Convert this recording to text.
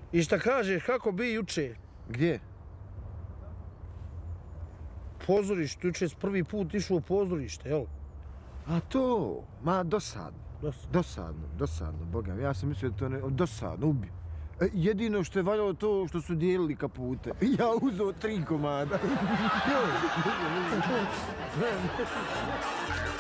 I šta kažeš, kako bi juče? Gdje? Pozorište, juče si prvi put išao u pozorište, jel? A to, ma dosadno. Dosadno. Dosadno, boga mi. Ja sam mislio da to ne... Dosadno, ubi. Jedino što je valjalo to što su dijelili kapute. Ja uzeo 3 komada.